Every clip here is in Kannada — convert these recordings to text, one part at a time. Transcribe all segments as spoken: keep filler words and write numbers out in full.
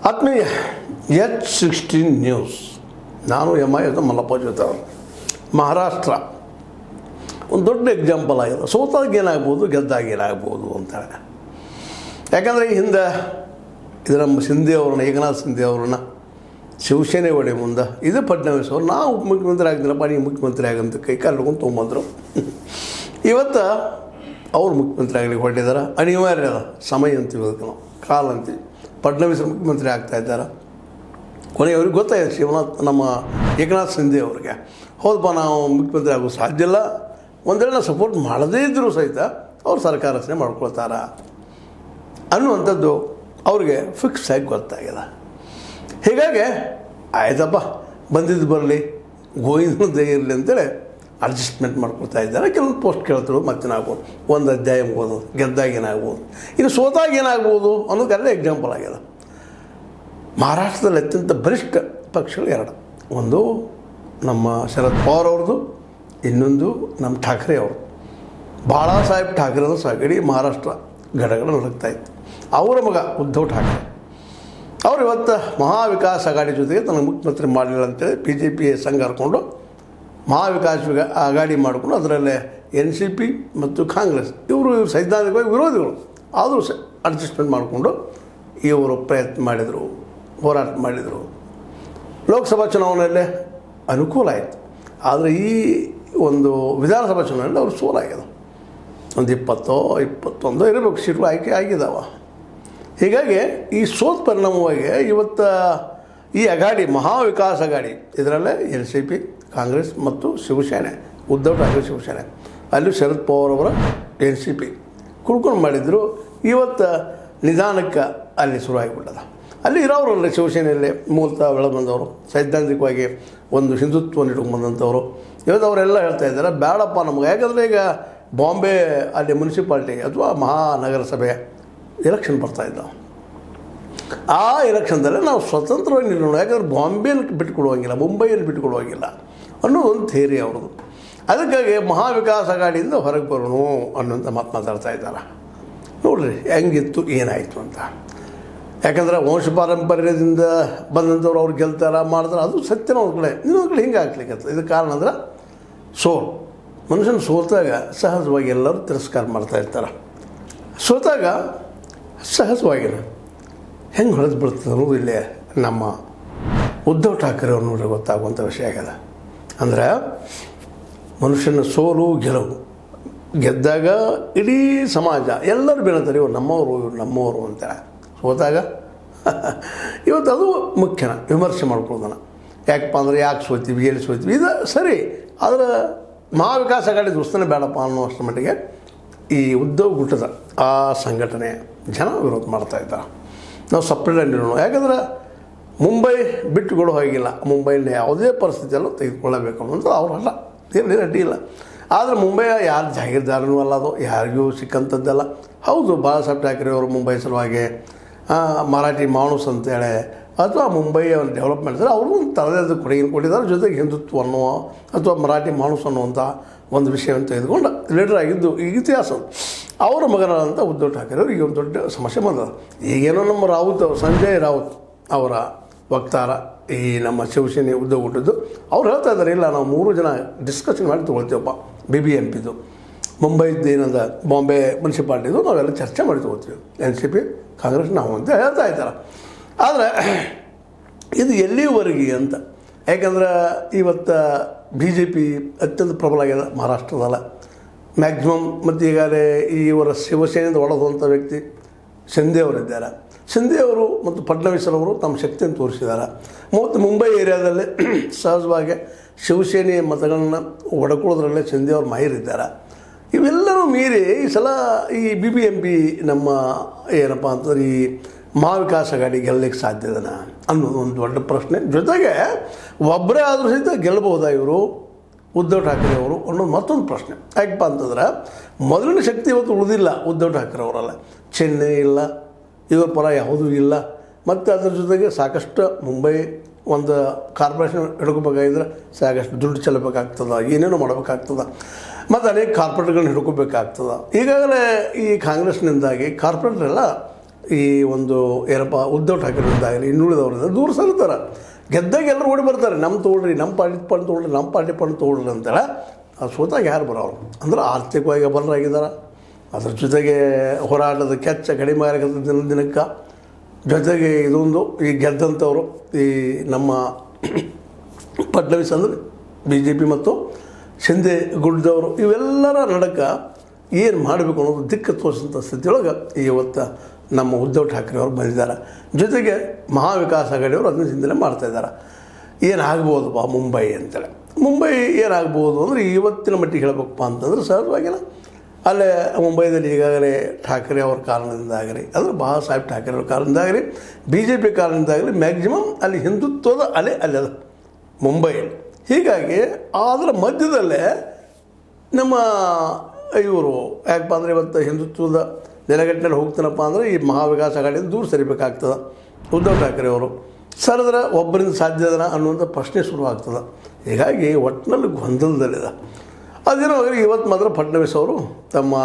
ಆತ್ಮೀಯ ಎಚ್ ಸಿಕ್ಸ್ಟೀನ್ ನ್ಯೂಸ್, ನಾನು ಎಮ್ ಐ ಮಲ್ಲಪ್ಪ ಜೊತೆ. ಮಹಾರಾಷ್ಟ್ರ ಒಂದು ದೊಡ್ಡ ಎಕ್ಸಾಂಪಲ್ ಆಗಿದೆ. ಸೋತಾಗ ಏನಾಗ್ಬೋದು, ಗೆದ್ದಾಗ ಏನಾಗ್ಬೋದು ಅಂತೇಳಿ. ಯಾಕಂದರೆ ಈ ಹಿಂದೆ ಇದರ ಸಿಂಧೆ ಅವ್ರನ್ನ ಏಕನಾಥ್ ಸಿಂಧೆ ಅವ್ರನ್ನ ಶಿವಸೇನೆ ಒಡೆ ಮುಂದೆ ಇದೇ ಫಡ್ನವೀಸ್ ಅವರು ನಾವು ಉಪಮುಖ್ಯಮಂತ್ರಿ ಆಗಿದ್ದಿಲ್ಲಪ್ಪ, ನೀವು ಮುಖ್ಯಮಂತ್ರಿ ಆಗಂತ ಕೈ ಕಾಲು ಹಿಡ್ಕೊಂಡು ತೊಗೊಂಬಂದರು. ಇವತ್ತು ಅವ್ರು ಮುಖ್ಯಮಂತ್ರಿ ಆಗಲಿಕ್ಕೆ ಹೊರಟಿದ್ದಾರೆ. ಅನಿವಾರ್ಯ ಅದ, ಸಮಯ ಅಂತೀವಿ, ಅದಕ್ಕೆ ನಾವು ಕಾಲ ಅಂತೀವಿ. ಫಡ್ನವೀಸರು ಮುಖ್ಯಮಂತ್ರಿ ಆಗ್ತಾಯಿದ್ದಾರೆ. ಕೊನೆಗೆ ಅವ್ರಿಗೆ ಗೊತ್ತಾಗಿದೆ ಶಿವನಾಥ್ ನಮ್ಮ ಏಕನಾಥ್ ಸಿಂಧೆ ಅವ್ರಿಗೆ, ಹೌದಪ್ಪ ನಾವು ಮುಖ್ಯಮಂತ್ರಿ ಆಗೋದು ಸಾಧ್ಯ ಇಲ್ಲ, ಒಂದೇಳೆ ನಾವು ಸಪೋರ್ಟ್ ಮಾಡದೇ ಇದ್ದರೂ ಸಹಿತ ಅವ್ರು ಸರ್ಕಾರ ರಚನೆ ಮಾಡ್ಕೊಳ್ತಾರ ಅನ್ನುವಂಥದ್ದು ಅವ್ರಿಗೆ ಫಿಕ್ಸ್ ಆಗಿ ಗೊತ್ತಾಗಿದೆ. ಹೀಗಾಗಿ ಆಯ್ತಪ್ಪ ಬಂದಿದ್ದು ಬರಲಿ, ಗೋವಿಂದದೇ ಇರಲಿ ಅಂತೇಳಿ ಅಡ್ಜಸ್ಟ್ಮೆಂಟ್ ಮಾಡ್ಕೊಳ್ತಾ ಇದ್ದಾರೆ. ಕೆಲವೊಂದು ಪೋಸ್ಟ್ ಕೇಳ್ತಿರೋ ಮತ್ತೆ ಏನಾಗ್ಬೋದು, ಒಂದು ಅಧ್ಯಾಯ ಮುಗ್ಬೋದು, ಗೆದ್ದಾಗ ಏನಾಗ್ಬೋದು, ಇನ್ನು ಸೋತಾಗ ಏನಾಗ್ಬೋದು ಅನ್ನೋದೆಲ್ಲ ಎಕ್ಸಾಂಪಲ್ ಆಗಿದೆ. ಮಹಾರಾಷ್ಟ್ರದಲ್ಲಿ ಅತ್ಯಂತ ಬಲಿಷ್ಠ ಪಕ್ಷಗಳು ಎರಡು, ಒಂದು ನಮ್ಮ ಶರದ್ ಪವಾರ್ ಅವ್ರದ್ದು, ಇನ್ನೊಂದು ನಮ್ಮ ಠಾಕ್ರೆ ಅವರು. ಬಾಳಾ ಸಾಹೇಬ್ ಠಾಕ್ರೆದು ಸಹ ಇಡೀ ಮಹಾರಾಷ್ಟ್ರ ಘಟಗಳು ನಡಕ್ತಾ ಇತ್ತು. ಅವರ ಮಗ ಉದ್ಧವ್ ಠಾಕ್ರೆ ಅವರು ಇವತ್ತು ಮಹಾವಿಕಾಸ್ ಅಘಾಡಿ ಜೊತೆಗೆ ತನಗೆ ಮುಖ್ಯಮಂತ್ರಿ ಮಾಡಲಿಲ್ಲ ಅಂತೇಳಿ ಬಿ ಜೆ ಪಿ ಸಂಘ ಹರ್ಕೊಂಡು ಮಹಾವಿಕಾಸ್ ಅಘಾಡಿ ಮಾಡಿಕೊಂಡು ಅದರಲ್ಲೇ ಎನ್ ಸಿ ಪಿ ಮತ್ತು ಕಾಂಗ್ರೆಸ್ ಇವರು ಇವರು ಸೈದ್ಧಾಂತಿಕವಾಗಿ ವಿರೋಧಿಗಳು ಆದರೂ ಸ ಅಡ್ಜಸ್ಟ್ಮೆಂಟ್ ಮಾಡಿಕೊಂಡು ಇವರು ಪ್ರಯತ್ನ ಮಾಡಿದರು, ಹೋರಾಟ ಮಾಡಿದರು. ಲೋಕಸಭಾ ಚುನಾವಣೆಯಲ್ಲೇ ಅನುಕೂಲ ಆಯಿತು. ಆದರೆ ಈ ಒಂದು ವಿಧಾನಸಭಾ ಚುನಾವಣೆಯಲ್ಲಿ ಅವರು ಸೋಲಾಗ್ಯದ. ಒಂದು ಇಪ್ಪತ್ತೋ ಇಪ್ಪತ್ತೊಂದೋ ಇರಬೇಕು ಸೀಟ್ಗಳು ಆಯ್ಕೆ ಆಗಿದ್ದಾವೆ. ಹೀಗಾಗಿ ಈ ಸೋತ್ ಪರಿಣಾಮವಾಗಿ ಇವತ್ತು ಈ ಅಘಾಡಿ ಮಹಾವಿಕಾಸ್ ಅಘಾಡಿ ಇದರಲ್ಲೇ ಎನ್ ಸಿ ಪಿ, ಕಾಂಗ್ರೆಸ್ ಮತ್ತು ಶಿವಸೇನೆ, ಉದ್ಧವ್ ಠಾಕ್ರೆ ಶಿವಸೇನೆ, ಅಲ್ಲಿ ಶರದ್ ಪವಾರ್ ಅವರ ಎನ್ ಸಿ ಪಿ ಕುಡ್ಕೊಂಡು ಮಾಡಿದ್ರು. ಇವತ್ತು ನಿಧಾನಕ್ಕೆ ಅಲ್ಲಿ ಶುರುವಾಗಿಬಿಟ್ಟದ. ಅಲ್ಲಿ ಇರೋರಲ್ಲ ಶಿವಸೇನೆಯಲ್ಲಿ ಮೂಲತಃ ಬೆಳೆದು ಬಂದವರು, ಸೈದ್ಧಾಂತಿಕವಾಗಿ ಒಂದು ಹಿಂದುತ್ವವನ್ನು ಇಟ್ಕೊಂಡು ಬಂದಂಥವ್ರು. ಇವತ್ತು ಅವರೆಲ್ಲ ಹೇಳ್ತಾ ಇದ್ದಾರೆ ಬೇಡಪ್ಪ ನಮಗೆ. ಯಾಕಂದರೆ ಈಗ ಬಾಂಬೆ ಅಲ್ಲಿ ಮುನ್ಸಿಪಾಲ್ಟಿ ಅಥವಾ ಮಹಾನಗರ ಸಭೆ ಎಲೆಕ್ಷನ್ ಬರ್ತಾಯಿದ್ದಾವೆ. ಆ ಎಲೆಕ್ಷನ್ದಲ್ಲೇ ನಾವು ಸ್ವತಂತ್ರವಾಗಿ ನಿಲ್ಲೋಣ, ಯಾಕಂದರೆ ಬಾಂಬೆಯಲ್ಲಿ ಬಿಟ್ಟುಕೊಡುವಂಗಿಲ್ಲ, ಮುಂಬೈಯಲ್ಲಿ ಬಿಟ್ಟುಕೊಡುವಂಗಿಲ್ಲ ಅನ್ನೋದು ಒಂದು ಥಿಯರಿ ಅವ್ರದ್ದು. ಅದಕ್ಕಾಗಿ ಮಹಾವಿಕಾಸ್ ಅಘಾಡಿಯಿಂದ ಹೊರಗೆ ಬರೋಣ ಅನ್ನೋಂಥ ಮಾತು ಮಾತಾಡ್ತಾ ಇದ್ದಾರೆ. ನೋಡಿರಿ ಹೆಂಗಿತ್ತು ಏನಾಯಿತು ಅಂತ. ಯಾಕಂದರೆ ವಂಶ ಪಾರಂಪರ್ಯದಿಂದ ಬಂದಂಥವ್ರು ಅವ್ರು ಗೆಲ್ತಾರ ಮಾಡ್ತಾರೆ, ಅದು ಸತ್ಯನ ಒಂದು ಕಡೆ, ಇನ್ನೊಂದು ಕಡೆ ಹಿಂಗೆ ಆಗ್ಲಿಕ್ಕೆ. ಇದಕ್ಕೆ ಕಾರಣ ಅಂದ್ರೆ ಸೋಲು. ಮನುಷ್ಯನ ಸೋತಾಗ ಸಹಜವಾಗಿ ಎಲ್ಲರೂ ತಿರಸ್ಕಾರ ಮಾಡ್ತಾಯಿರ್ತಾರೆ. ಸೋತಾಗ ಸಹಜವಾಗಿನ ಹೆಂಗೆ ಹೊಡೆದು ಬಿಡ್ತದೆ ಅನ್ನೋದು ಇಲ್ಲೇ ನಮ್ಮ ಉದ್ಧವ್ ಠಾಕ್ರೆ ಅವ್ರು ನೋಡ್ರಿ ಗೊತ್ತಾಗುವಂಥ ವಿಷಯ ಆಗಿದೆ. ಅಂದರೆ ಮನುಷ್ಯನ ಸೋಲು ಗೆಲುವು, ಗೆದ್ದಾಗ ಇಡೀ ಸಮಾಜ ಎಲ್ಲರೂ ಬೆಳೀತಾರೆ, ಇವ್ರು ನಮ್ಮವರು ಇವ್ರು ನಮ್ಮವರು ಅಂತೇಳಿ. ಸೋತಾಗ ಇವತ್ತು ಅದು ಮುಖ್ಯನ ವಿಮರ್ಶೆ ಮಾಡ್ಕೊಳ್ಳೋದನ್ನು. ಯಾಕಪ್ಪ ಅಂದರೆ ಯಾಕೆ ಸೋತೀವಿ, ಎಲ್ಲಿ ಸೋತೀವಿ, ಇದು ಸರಿ. ಆದರೆ ಮಹಾವಿಕಾಸ್ ಅಘಾಡಿ ದೋಸ್ತನೇ ಬೇಡಪ್ಪ ಅನ್ನೋ ಅಷ್ಟರ ಮಟ್ಟಿಗೆ ಈ ಉದ್ಧವ್ ಗುಟ್ಟದ ಆ ಸಂಘಟನೆ ಜನ ವಿರೋಧ ಮಾಡ್ತಾಯಿದ್ದಾರೆ. ನಾವು ಸಪ್ರೇಟ್ ಇರೋಣ, ಯಾಕಂದ್ರೆ ಮುಂಬೈ ಬಿಟ್ಟುಕೊಡೋ ಹೋಗಿಲ್ಲ, ಮುಂಬೈನ ಯಾವುದೇ ಪರಿಸ್ಥಿತಿಯಲ್ಲೂ ತೆಗೆದುಕೊಳ್ಳಬೇಕು ಅನ್ನೋದು ಅವರಲ್ಲ, ಇರಲಿ ಅಡ್ಡಿ ಇಲ್ಲ. ಆದರೆ ಮುಂಬೈಯ ಯಾರು ಜಾಗೀರ್ದಾರನೂ ಅಲ್ಲ, ಅದು ಯಾರಿಗೂ ಸಿಕ್ಕಂಥದ್ದಲ್ಲ. ಹೌದು, ಬಾಳಾ ಸಾಹೇಬ್ ಠಾಕ್ರೆ ಅವರು ಮುಂಬೈ ಸಲುವಾಗಿ ಮರಾಠಿ ಮಾಣೂಸ್ ಅಂತೇಳಿ ಅಥವಾ ಮುಂಬೈಯ ಒಂದು ಡೆವಲಪ್ಮೆಂಟ್ ಅವರು ಒಂದು ತರದೇದ ಕೊಡುಗೆಯನ್ನು ಕೊಟ್ಟಿದ್ದಾರೆ. ಜೊತೆಗೆ ಹಿಂದುತ್ವ ಅನ್ನುವ ಅಥವಾ ಮರಾಠಿ ಮಾಣೂಸ್ ಅನ್ನುವಂಥ ಒಂದು ವಿಷಯವನ್ನು ತೆಗೆದುಕೊಂಡು ಲೀಡರ್ ಆಗಿದ್ದು ಈ ಇತಿಹಾಸ. ಅವರ ಮಗನಾದಂಥ ಉದ್ಧವ್ ಠಾಕ್ರೆ ಅವರು ಈಗ ಒಂದು ದೊಡ್ಡ ಸಮಸ್ಯೆ ಬಂದದ. ಈಗೇನೋ ನಮ್ಮ ರಾವುತ್ ಸಂಜಯ್ ರಾವುತ್ ಅವರ ವಕ್ತಾರ ಈ ನಮ್ಮ ಶಿವಸೇನೆ ಉದ್ಧವ್ ಹುಟ್ಟಿದ್ದು ಅವ್ರು ಹೇಳ್ತಾ ಇದ್ದಾರೆ, ಇಲ್ಲ ನಾವು ಮೂರು ಜನ ಡಿಸ್ಕಷನ್ ಮಾಡಿ ತೊಗೊಳ್ತೀವಪ್ಪ, ಬಿ ಬಿ ಎಂ ಪಿದು ಮುಂಬೈದು ಏನದ ಬಾಂಬೆ ಮುನ್ಸಿಪಾಲ್ಟಿದು ನಾವೆಲ್ಲ ಚರ್ಚೆ ಮಾಡಿ ತೊಗೊಳ್ತೀವಿ, ಎನ್ ಸಿ ಪಿ ಕಾಂಗ್ರೆಸ್ ನಾವು ಅಂತ ಹೇಳ್ತಾ ಇದ್ದಾರೆ. ಆದರೆ ಇದು ಎಲ್ಲಿವರೆಗೆ ಅಂತ, ಯಾಕಂದ್ರೆ ಇವತ್ತು ಬಿ ಜೆ ಪಿ ಅತ್ಯಂತ ಪ್ರಬಲ ಆಗಿದೆ ಮಹಾರಾಷ್ಟ್ರದಲ್ಲ ಮ್ಯಾಕ್ಸಿಮಮ್. ಮತ್ತು ಈಗಾಗಲೇ ಇವರ ಶಿವಸೇನೆಯಿಂದ ಒಳಗುವಂಥ ವ್ಯಕ್ತಿ ಶಿಂದೆ ಅವರಿದ್ದಾರೆ. ಶಿಂದೆ ಅವರು ಮತ್ತು ಫಡ್ನವೀಸರವರು ತಮ್ಮ ಶಕ್ತಿಯನ್ನು ತೋರಿಸಿದ್ದಾರೆ. ಮತ್ತು ಮುಂಬೈ ಏರಿಯಾದಲ್ಲೇ ಸಹಜವಾಗಿ ಶಿವಸೇನೆಯ ಮತಗಳನ್ನು ಒಡಕೊಳ್ಳೋದ್ರಲ್ಲೇ ಶಿಂದೆ ಅವರು ಮಾಹಿರಿದ್ದಾರೆ. ಇವೆಲ್ಲರೂ ಮೀರಿ ಈ ಸಲ ಈ ಬಿ ಬಿ ಎಂ ಪಿ ನಮ್ಮ ಏನಪ್ಪ ಅಂತಂದ್ರೆ ಈ ಮಹಾವಿಕಾಸ್ ಅಘಾಡಿ ಗೆಲ್ಲಲಿಕ್ಕೆ ಸಾಧ್ಯದನ ಅನ್ನೋದು ಒಂದು ದೊಡ್ಡ ಪ್ರಶ್ನೆ. ಜೊತೆಗೆ ಒಬ್ಬರೇ ಆದರೂ ಸಹಿತ ಗೆಲ್ಲಬಹುದಾ ಇವರು ಉದ್ಧವ್ ಠಾಕ್ರೆ ಅವರು ಅನ್ನೋದು ಮತ್ತೊಂದು ಪ್ರಶ್ನೆ. ಯಾಕಪ್ಪ ಅಂತಂದ್ರೆ ಮೊದಲಿನ ಶಕ್ತಿ ಇವತ್ತು ಉಳಿದಿಲ್ಲ ಉದ್ಧವ್ ಠಾಕ್ರೆ ಅವರಲ್ಲ. ಚೆನ್ನೈ ಇಲ್ಲ, ಇವ್ರ ಪರ ಯಾವುದೂ ಇಲ್ಲ. ಮತ್ತು ಅದ್ರ ಜೊತೆಗೆ ಸಾಕಷ್ಟು ಮುಂಬೈ ಒಂದು ಕಾರ್ಪೊರೇಷನ್ ಹಿಡ್ಕೋಬೇಕಾಗಿದ್ರೆ ಸಾಕಷ್ಟು ದುಡ್ಡು ಚೆಲ್ಲಬೇಕಾಗ್ತದೆ, ಏನೇನೋ ಮಾಡಬೇಕಾಗ್ತದೆ. ಮತ್ತು ಅನೇಕ ಕಾರ್ಪೊರೇಟ್ಗಳನ್ನ ಹಿಡ್ಕೋಬೇಕಾಗ್ತದೆ. ಈಗಾಗಲೇ ಈ ಕಾಂಗ್ರೆಸ್ನಿಂದಾಗಿ ಕಾರ್ಪೊರೇಟ್ರೆಲ್ಲ ಈ ಒಂದು ಏನಪ್ಪ ಉದ್ಧವ್ ಠಾಕ್ರೆಯಿಂದಾಗಲಿ ಇನ್ನುಳಿದವರಿಂದ ದೂರ ಸರಿತಾರೆ. ಗೆದ್ದಾಗ ಎಲ್ಲರೂ ಓಡಿ ಬರ್ತಾರೆ, ನಮ್ಮ ತೊಗೊಳ್ರಿ, ನಮ್ಮ ಪಾರ್ಟಿ ಪಂಡ್ ತೊಗೊಳ್ರಿ, ನಮ್ಮ ಪಾರ್ಟಿ ಪಂಡ್ ತೊಗೊಳ್ರಿ ಅಂತೇಳಿ. ಅದು ಸೋತಾಗ ಯಾರು ಬರೋರು ಅಂದ್ರೆ ಆರ್ಥಿಕವಾಗಿ ಬಲರಾಗಿದ್ದಾರೆ. ಅದ್ರ ಜೊತೆಗೆ ಹೋರಾಟದ ಕೆಚ್ಚ ಕಡಿಮೆ ಆಗತ್ತೆ ದಿನ ದಿನಕ್ಕೆ. ಜೊತೆಗೆ ಇದೊಂದು ಈ ಗೆದ್ದಂಥವರು ಈ ನಮ್ಮ ಫಡ್ನವೀಸ್ ಅಂದರೆ ಬಿ ಜೆ ಪಿ ಮತ್ತು ಶಿಂದೆ ಗುಡ್ಡದವರು ಇವೆಲ್ಲರ ನಡಕ ಏನು ಮಾಡಬೇಕು ಅನ್ನೋದು ದಿಕ್ಕು ತೋರಿಸಿದಂಥ ಸ್ಥಿತಿಯೊಳಗೆ ಇವತ್ತು ನಮ್ಮ ಉದ್ಧವ್ ಠಾಕ್ರೆ ಅವರು ಬಂದಿದ್ದಾರೆ. ಜೊತೆಗೆ ಮಹಾವಿಕಾಸ್ ಅಘಾಡಿಯವರು ಅದನ್ನ ಚಿಂತನೆ ಮಾಡ್ತಾಯಿದ್ದಾರೆ. ಏನಾಗ್ಬೋದಪ್ಪ ಮುಂಬೈ ಅಂತೇಳಿ. ಮುಂಬೈ ಏನಾಗ್ಬೋದು ಅಂದರೆ ಇವತ್ತಿನ ಮಟ್ಟಿಗೆ ಹೇಳಬೇಕಪ್ಪ ಅಂತಂದ್ರೆ ಸಹಜವಾಗಿಲ್ಲ, ಅಲ್ಲೇ ಮುಂಬೈದಲ್ಲಿ ಈಗಾಗಲೇ ಠಾಕ್ರೆ ಅವ್ರ ಕಾರಣದಿಂದಾಗಲಿ ಅಂದರೆ ಬಾಬಾ ಸಾಹೇಬ್ ಠಾಕ್ರೆ ಅವ್ರ ಕಾರಣದಿಂದಾಗಲಿ ಬಿ ಜೆ ಪಿ ಕಾರಣದಿಂದಾಗಲಿ ಮ್ಯಾಕ್ಸಿಮಮ್ ಅಲ್ಲಿ ಹಿಂದುತ್ವದ ಅಲೆ ಅಲ್ಲಿ ಅದ ಮುಂಬೈಯಲ್ಲಿ. ಹೀಗಾಗಿ ಅದರ ಮಧ್ಯದಲ್ಲೇ ನಮ್ಮ ಇವರು ಯಾಕಪ್ಪ ಅಂದರೆ ಇವತ್ತು ಹಿಂದುತ್ವದ ನೆಲೆಗಟ್ಟಿನಲ್ಲಿ ಹೋಗ್ತಾನಪ್ಪ ಅಂದರೆ ಈ ಮಹಾವಿಕಾಸ್ ಅಘಾಡಿಯಿಂದ ದೂರ ಸರಿಬೇಕಾಗ್ತದೆ ಉದ್ಧವ್ ಠಾಕ್ರೆ ಅವರು. ಸರಿದ್ರೆ ಒಬ್ಬರಿಂದ ಸಾಧ್ಯದನ ಅನ್ನುವಂಥ ಪ್ರಶ್ನೆ ಶುರುವಾಗ್ತದೆ. ಹೀಗಾಗಿ ಒಟ್ಟಿನಲ್ಲಿ ಗೊಂದಲದಲ್ಲಿದೆ. ಅದೇನೋ ಆಗಲಿ ಇವತ್ತು ಮಾತ್ರ ಫಡ್ನವೀಸ್ ಅವರು ತಮ್ಮ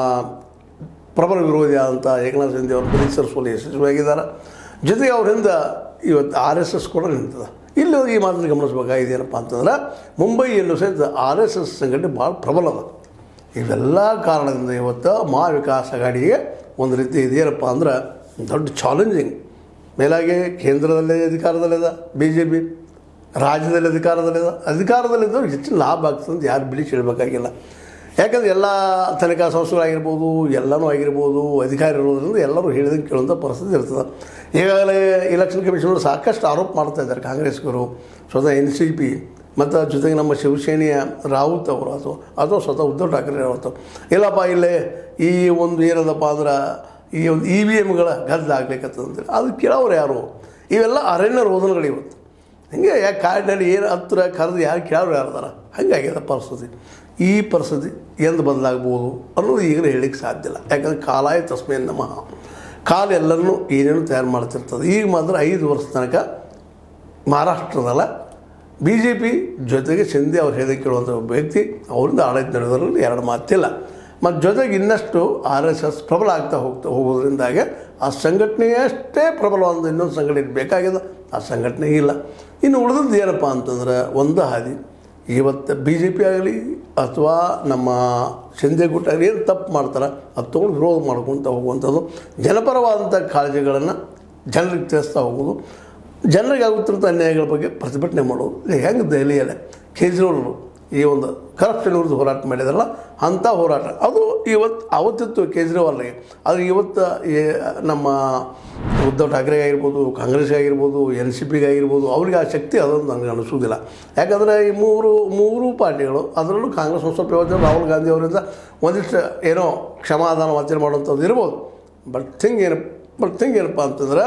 ಪ್ರಬಲ ವಿರೋಧಿ ಆದಂಥ ಏಕನಾಥ್ ಶಿಂದೆ ಅವರು ಪರಿಸರಿಸುವಲ್ಲಿ ಯಶಸ್ವಿಯಾಗಿದ್ದಾರೆ. ಜೊತೆಗೆ ಅವರಿಂದ ಇವತ್ತು ಆರ್ ಎಸ್ ಎಸ್ ಕೂಡ ನಿಂತದೆ. ಇಲ್ಲಿ ಈ ಮಾತನ್ನು ಗಮನಿಸಬೇಕಾಗಿದೆ ಏನಪ್ಪ ಅಂತಂದ್ರೆ ಮುಂಬೈಯಲ್ಲೂ ಸಹಿತ ಆರ್ ಎಸ್ ಎಸ್ ಸಂಘಟನೆ ಭಾಳ ಪ್ರಬಲ ಅದ. ಇವೆಲ್ಲ ಕಾರಣದಿಂದ ಇವತ್ತು ಮಹಾವಿಕಾಸ್ ಅಘಾಡಿಗೆ ಒಂದು ರೀತಿ ಇದೇನಪ್ಪ ಅಂದ್ರೆ ದೊಡ್ಡ ಚಾಲೆಂಜಿಂಗ್. ಮೇಲಾಗಿ ಕೇಂದ್ರದಲ್ಲೇ ಅಧಿಕಾರದಲ್ಲಿದೆ ಬಿ ಜೆ ಪಿ, ರಾಜ್ಯದಲ್ಲಿ ಅಧಿಕಾರದಲ್ಲಿದೆ. ಅಧಿಕಾರದಲ್ಲಿದ್ದವ್ರಿಗೆ ಹೆಚ್ಚಿನ ಲಾಭ ಆಗ್ತದೆ ಅಂತ ಯಾರು ಬಿಡಿಸಿ ಹೇಳಬೇಕಾಗಿಲ್ಲ. ಯಾಕಂದರೆ ಎಲ್ಲ ತನಿಖಾ ಸಂಸ್ಥೆಗಳಾಗಿರ್ಬೋದು, ಎಲ್ಲನೂ ಆಗಿರ್ಬೋದು, ಅಧಿಕಾರಿ ಇರೋದ್ರಿಂದ ಎಲ್ಲರೂ ಹೇಳಿದಂಗೆ ಕೇಳುವಂಥ ಪರಿಸ್ಥಿತಿ ಇರ್ತದೆ. ಈಗಾಗಲೇ ಎಲೆಕ್ಷನ್ ಕಮಿಷನರು ಸಾಕಷ್ಟು ಆರೋಪ ಮಾಡ್ತಾ ಇದ್ದಾರೆ ಕಾಂಗ್ರೆಸ್ಗರು, ಸ್ವತಃ ಎನ್ ಸಿ ಪಿ ಮತ್ತು ಜೊತೆಗೆ ನಮ್ಮ ಶಿವಸೇನೆಯ ರಾವುತ್ ಅವರು ಅಥವಾ ಅಥವಾ ಸ್ವತಃ ಉದ್ಧವ್ ಠಾಕ್ರೆ ಅವತ್ತು ಇಲ್ಲಪ್ಪ ಇಲ್ಲೇ ಈ ಒಂದು ಏನದಪ್ಪ ಅಂದ್ರೆ ಈ ಒಂದು ಇ ವಿ ಎಮ್ಗಳ ಗದ್ದಲ ಆಗ್ಲಿಕ್ಕಂತಂದೇಳಿ ಅದು ಕೇಳೋರು ಯಾರು? ಇವೆಲ್ಲ ಅರಣ್ಯ ರೋಧನಗಳು ಇವತ್ತು. ಹೀಗೆ ಯಾಕೆ ಕಾಡಿನಲ್ಲಿ ಏನು ಹತ್ತಿರ ಕರೆದು ಯಾರು ಕೇಳೋರು ಯಾರ್ದಾರ? ಹಾಗಾಗಿದೆ ಪರಿಸ್ಥಿತಿ. ಈ ಪರಿಸ್ಥಿತಿ ಎಂದು ಬದಲಾಗ್ಬೋದು ಅನ್ನೋದು ಈಗಲೇ ಹೇಳಲಿಕ್ಕೆ ಸಾಧ್ಯ ಇಲ್ಲ. ಯಾಕಂದರೆ ಕಾಲಾಯ ತಸ್ಮೈ ನಮಃ. ಕಾಲ ಎಲ್ಲರನ್ನೂ ಏನೇನು ತಯಾರು ಮಾಡ್ತಿರ್ತದೆ. ಈಗ ಮಾತ್ರ ಐದು ವರ್ಷ ತನಕ ಮಹಾರಾಷ್ಟ್ರದಲ್ಲ ಬಿ ಜೆ ಪಿ ಜೊತೆಗೆ ಶಿಂದೆ ಅವ್ರು ಹೇಳಿದ ಕೇಳುವಂಥ ಒಬ್ಬ ವ್ಯಕ್ತಿ, ಅವರಿಂದ ಆಡಳಿತ ನಡೆಯೋದ್ರಲ್ಲಿ ಎರಡು ಮಾತಿಲ್ಲ. ಮತ್ತು ಜೊತೆಗೆ ಇನ್ನಷ್ಟು ಆರ್ ಎಸ್ ಎಸ್ ಪ್ರಬಲ ಆಗ್ತಾ ಹೋಗ್ತಾ ಹೋಗೋದ್ರಿಂದಾಗೆ ಆ ಸಂಘಟನೆಯಷ್ಟೇ ಪ್ರಬಲವಾದ ಇನ್ನೊಂದು ಸಂಘಟನೆ ಬೇಕಾಗಿದೆ, ಆ ಸಂಘಟನೆ ಇಲ್ಲ. ಇನ್ನು ಉಳಿದದ್ದು ಏನಪ್ಪ ಅಂತಂದ್ರೆ ಒಂದು ಹಾದಿ ಇವತ್ತು ಬಿ ಜೆ ಪಿ ಆಗಲಿ ಅಥವಾ ನಮ್ಮ ಶಿಂದೆ ಗುಟ್ ಆಗಲಿ ಏನು ತಪ್ಪು ಮಾಡ್ತಾರೆ ಅದು ತೊಗೊಂಡು ವಿರೋಧ ಮಾಡ್ಕೊತ ಹೋಗುವಂಥದ್ದು, ಜನಪರವಾದಂಥ ಕಾಳಜಿಗಳನ್ನು ಜನರಿಗೆ ತಿಳಿಸ್ತಾ ಹೋಗೋದು, ಜನರಿಗೆ ಆಗುತ್ತಿರುವಂಥ ಅನ್ಯಾಯಗಳ ಬಗ್ಗೆ ಪ್ರತಿಭಟನೆ ಮಾಡೋದು. ಹೆಂಗೆ ದೆಹಲಿಯಲ್ಲೇ ಕೇಜ್ರಿವಾಲ್ ಈ ಒಂದು ಕರಪ್ಷನ್ ವಿರುದ್ಧ ಹೋರಾಟ ಮಾಡಿದಾರಲ್ಲ ಅಂಥ ಹೋರಾಟ ಅದು ಇವತ್ತು ಅವತ್ತಿತ್ತು ಕೇಜ್ರಿವಾಲ್ಗೆ. ಆದರೆ ಇವತ್ತು ನಮ್ಮ ಉದ್ಧವ್ ಠಾಕ್ರೆಗೆ ಆಗಿರ್ಬೋದು, ಕಾಂಗ್ರೆಸ್ಗೆ ಆಗಿರ್ಬೋದು, ಎನ್ ಸಿ ಪಿಗೆ ಆಗಿರ್ಬೋದು, ಅವ್ರಿಗೆ ಆ ಶಕ್ತಿ ಅದೊಂದು ನನಗೆ ಅನಿಸೋದಿಲ್ಲ. ಯಾಕಂದರೆ ಈ ಮೂರು ಮೂರು ಪಾರ್ಟಿಗಳು, ಅದರಲ್ಲೂ ಕಾಂಗ್ರೆಸ್ ಒಂದು ಸ್ವಲ್ಪ ಯೋಚನೆ ರಾಹುಲ್ ಗಾಂಧಿ ಅವರಿಂದ ಒಂದಿಷ್ಟು ಏನೋ ಕ್ಷಮಾದಾನ ವಾಚನೆ ಮಾಡುವಂಥದ್ದು ಇರ್ಬೋದು. ಬಟ್ ಥಿಂಗ್ ಏನು ಬಟ್ ಥಿಂಗ್ ಏನಪ್ಪ ಅಂತಂದ್ರೆ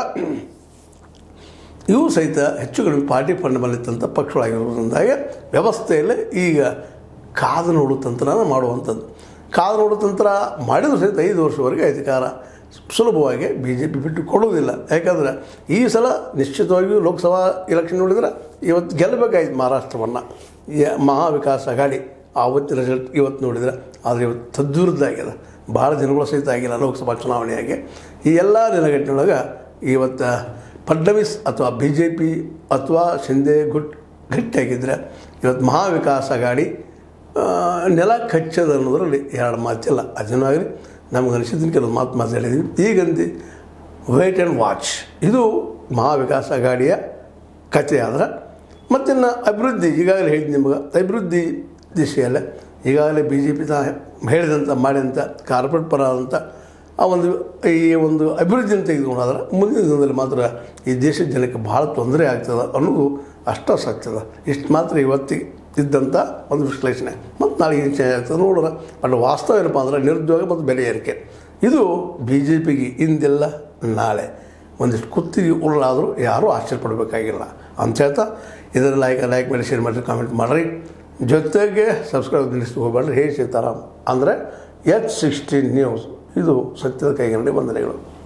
ಇವು ಸಹಿತ ಹೆಚ್ಚು ಕಡಿಮೆ ಪಾರ್ಟಿ ಫಂಡ್ ಬಂದಿತ್ತಂಥ ಪಕ್ಷಗಳಾಗಿರೋದ್ರಿಂದಾಗೆ ವ್ಯವಸ್ಥೆಯಲ್ಲಿ ಈಗ ಕಾದು ನೋಡು ತಂತ್ರನ ಮಾಡುವಂಥದ್ದು. ಕಾದು ನೋಡು ತಂತ್ರ ಮಾಡಿದರೂ ಸಹಿತ ಐದು ವರ್ಷವರೆಗೆ ಅಧಿಕಾರ ಸುಲಭವಾಗಿ ಬಿ ಜೆ ಪಿ ಬಿಟ್ಟು ಕೊಡುವುದಿಲ್ಲ. ಯಾಕಂದರೆ ಈ ಸಲ ನಿಶ್ಚಿತವಾಗಿಯೂ ಲೋಕಸಭಾ ಎಲೆಕ್ಷನ್ ನೋಡಿದ್ರೆ ಇವತ್ತು ಗೆಲ್ಲಬೇಕಾಯ್ತು ಮಹಾರಾಷ್ಟ್ರವನ್ನು ಮಹಾವಿಕಾಸ್ ಅಘಾಡಿ. ಆವತ್ತಿನ ರಿಸಲ್ಟ್ ಇವತ್ತು ನೋಡಿದರೆ ಆದರೆ ಇವತ್ತು ತದ್ವಿರುದ್ಧ ಆಗಿದೆ. ಭಾಳ ದಿನಗಳು ಸಹಿತ ಆಗಿಲ್ಲ ಲೋಕಸಭಾ ಚುನಾವಣೆಯಾಗಿ. ಈ ಎಲ್ಲ ದಿನಗಟ್ಟಿನೊಳಗೆ ಇವತ್ತು ಫಡ್ನವೀಸ್ ಅಥವಾ ಬಿ ಜೆ ಪಿ ಅಥವಾ ಶಿಂದೆ ಗುಟ್ ಗಟ್ಟಿಯಾಗಿದ್ದರೆ ಇವತ್ತು ಮಹಾವಿಕಾಸ್ ಅಘಾಡಿ ನೆಲ ಕಚ್ಚದ ಅನ್ನೋದರಲ್ಲಿ ಎರಡು ಮಾತಿಲ್ಲ. ಅದನ್ನೂ ಆಗಲಿ ನಮ್ಗೆ ಅನಿಸಿದ್ದನ್ನು ಕೆಲವು ಮಾತು ಮಾತಾಡಿದ್ವಿ. ಈಗಂದು ವೇಟ್ ಆ್ಯಂಡ್ ವಾಚ್ ಇದು ಮಹಾವಿಕಾಸ್ ಅಘಾಡಿಯ ಕಥೆ. ಆದ್ರೆ ಮತ್ತಿನ್ನು ಅಭಿವೃದ್ಧಿ ಈಗಾಗಲೇ ಹೇಳಿದ್ದು ನಿಮ್ಗೆ ಅಭಿವೃದ್ಧಿ ದಿಶೆಯಲ್ಲೇ ಈಗಾಗಲೇ ಬಿ ಜೆ ಪಿ ತಾ ಹೇಳಿದಂಥ ಮಾಡಿದಂಥ ಕಾರ್ಪೊರೇಟ್ ಪರ ಆದಂಥ ಆ ಒಂದು ಈ ಒಂದು ಅಭಿವೃದ್ಧಿಯನ್ನು ತೆಗೆದುಕೊಂಡಾದ್ರೆ ಮುಂದಿನ ದಿನದಲ್ಲಿ ಮಾತ್ರ ಈ ದೇಶದ ಜನಕ್ಕೆ ಭಾಳ ತೊಂದರೆ ಆಗ್ತದೆ ಅನ್ನೋದು ಅಷ್ಟ ಸತ್ಯದ. ಇಷ್ಟು ಮಾತ್ರ ಇವತ್ತಿಗೆ ಇದ್ದಂಥ ಒಂದು ವಿಶ್ಲೇಷಣೆ. ಮತ್ತು ನಾಳೆ ಏನು ಚೇಂಜ್ ಆಗ್ತದೆ ನೋಡೋಣ. ಬಟ್ ವಾಸ್ತವ ಏನಪ್ಪ ಅಂದರೆ ನಿರುದ್ಯೋಗ ಮತ್ತು ಬೆಲೆ ಏರಿಕೆ ಇದು ಬಿ ಜೆ ಪಿಗೆ ಇಂದೆಲ್ಲ ನಾಳೆ ಒಂದಿಷ್ಟು ಕುತ್ತಿಗೆ ಉರುಳಾದರೂ ಯಾರೂ ಆಶ್ಚರ್ಯಪಡಬೇಕಾಗಿಲ್ಲ ಅಂತ ಹೇಳ್ತಾ ಇದನ್ನು ಲೈಕ್ ಲೈಕ್ ಮಾಡಿ ಶೇರ್ ಮಾಡಿರಿ, ಕಾಮೆಂಟ್ ಮಾಡಿರಿ. ಜೊತೆಗೆ ಸಬ್ಸ್ಕ್ರೈಬ್ ನಿಲ್ಲಿಸ್ತು ಹೋಗ್ಬೇಡ್ರಿ. ಹೇಳಿ ಸೀತಾರಾಮ್ ಅಂದರೆ ಎಚ್ ಸಿಕ್ಸ್ಟೀನ್ ನ್ಯೂಸ್ ಇದು ಸತ್ಯದ ಕೈಗನ್ನಡಿ ವಂದನೆಗಳು.